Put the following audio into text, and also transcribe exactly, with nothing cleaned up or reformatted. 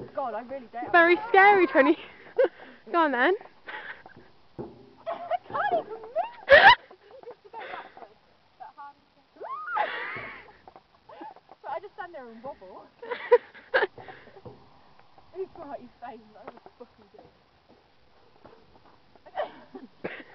God, I really don't. Very scary, Tony. Go on then. I can't even move. But I just stand there and wobble. He's right, he's saying that. What the fuck are you doing?